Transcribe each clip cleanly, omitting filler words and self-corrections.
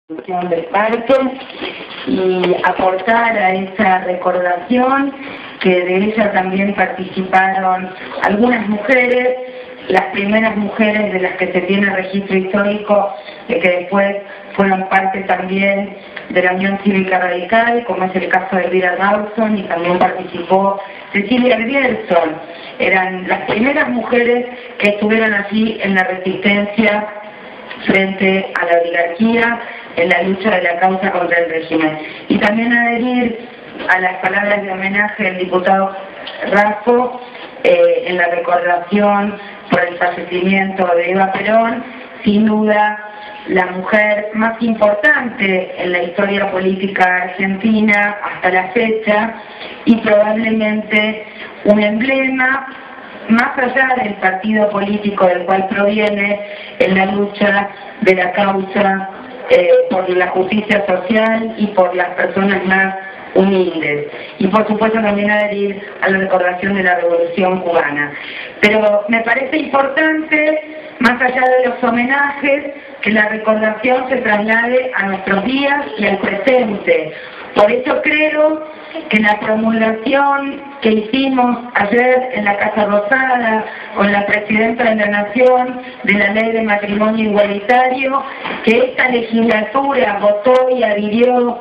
del parque y aportar a esa recordación, que de ella también participaron algunas mujeres, las primeras mujeres de las que se tiene registro histórico, de que después fueron parte también de la Unión Cívica Radical, como es el caso de Elvira Rawson, y también participó Cecilia Grierson. Eran las primeras mujeres que estuvieron allí en la resistencia frente a la oligarquía, en la lucha de la causa contra el régimen. Y también adherir a las palabras de homenaje del diputado Raffo en la recordación por el fallecimiento de Eva Perón, sin duda la mujer más importante en la historia política argentina hasta la fecha, y probablemente un emblema más allá del partido político del cual proviene, en la lucha de la causa por la justicia social y por las personas más humildes. Y por supuesto también adherir a la recordación de la Revolución Cubana. Pero me parece importante, más allá de los homenajes, que la recordación se traslade a nuestros días y al presente. Por eso creo que la promulgación que hicimos ayer en la Casa Rosada con la Presidenta de la Nación de la Ley de Matrimonio Igualitario, que esta legislatura votó y adhirió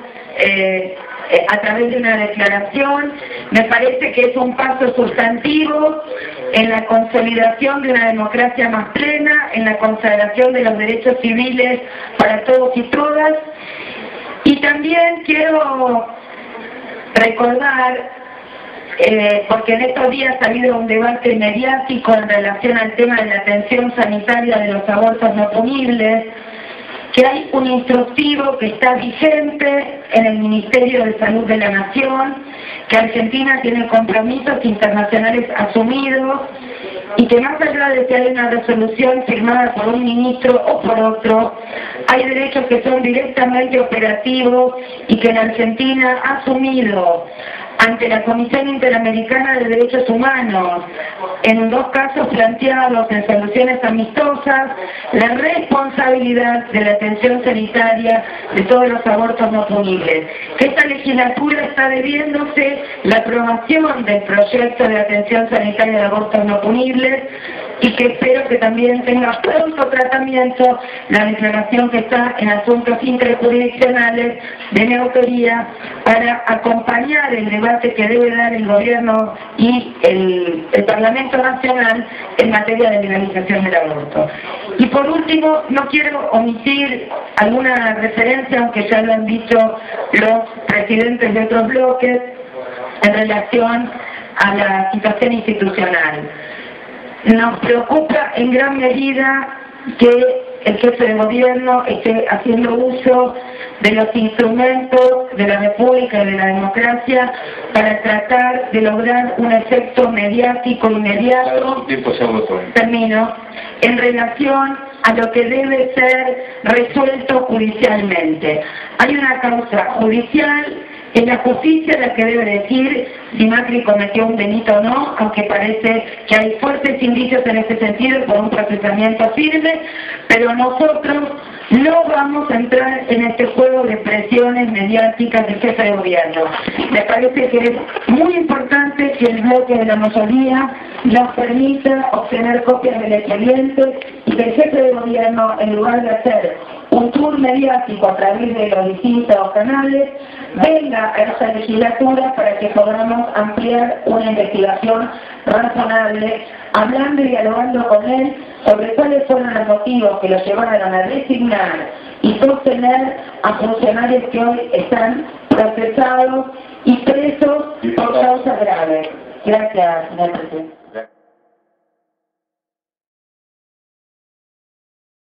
a través de una declaración, me parece que es un paso sustantivo en la consolidación de una democracia más plena, en la consagración de los derechos civiles para todos y todas. Y también quiero recordar, porque en estos días ha habido un debate mediático en relación al tema de la atención sanitaria de los abortos no punibles, que hay un instructivo que está vigente en el Ministerio de Salud de la Nación, que Argentina tiene compromisos internacionales asumidos, y que más allá de que hay una resolución firmada por un ministro o por otro, hay derechos que son directamente operativos y que la Argentina ha asumido ante la Comisión Interamericana de Derechos Humanos, en dos casos planteados en soluciones amistosas, la responsabilidad de la atención sanitaria de todos los abortos no punibles. Que esta legislatura está debiéndose la aprobación del proyecto de atención sanitaria de abortos no punibles, y que espero que también tenga pronto tratamiento la declaración que está en asuntos interjurisdiccionales de mi autoría, para acompañar el debate que debe dar el gobierno y el Parlamento Nacional en materia de legalización del aborto. Y por último, no quiero omitir alguna referencia, aunque ya lo han dicho los presidentes de otros bloques, en relación a la situación institucional. Nos preocupa en gran medida que el jefe de gobierno esté haciendo uso de los instrumentos de la República y de la democracia para tratar de lograr un efecto mediático inmediato, termino, en relación a lo que debe ser resuelto judicialmente. Hay una causa judicial. Es la justicia la que debe decir si Macri cometió un delito o no, aunque parece que hay fuertes indicios en ese sentido por un procesamiento firme, pero nosotros no vamos a entrar en este juego de presiones mediáticas del jefe de gobierno. Me parece que es muy importante que el bloque de la mayoría nos permita obtener copias del expediente, y que el jefe de gobierno, en lugar de hacer un tour mediático a través de los distintos canales, venga a esta legislatura para que podamos ampliar una investigación razonable, hablando y dialogando con él sobre cuáles fueron los motivos que lo llevaron a designar y sostener a funcionarios que hoy están procesados y presos por causas graves. Gracias, señor presidente.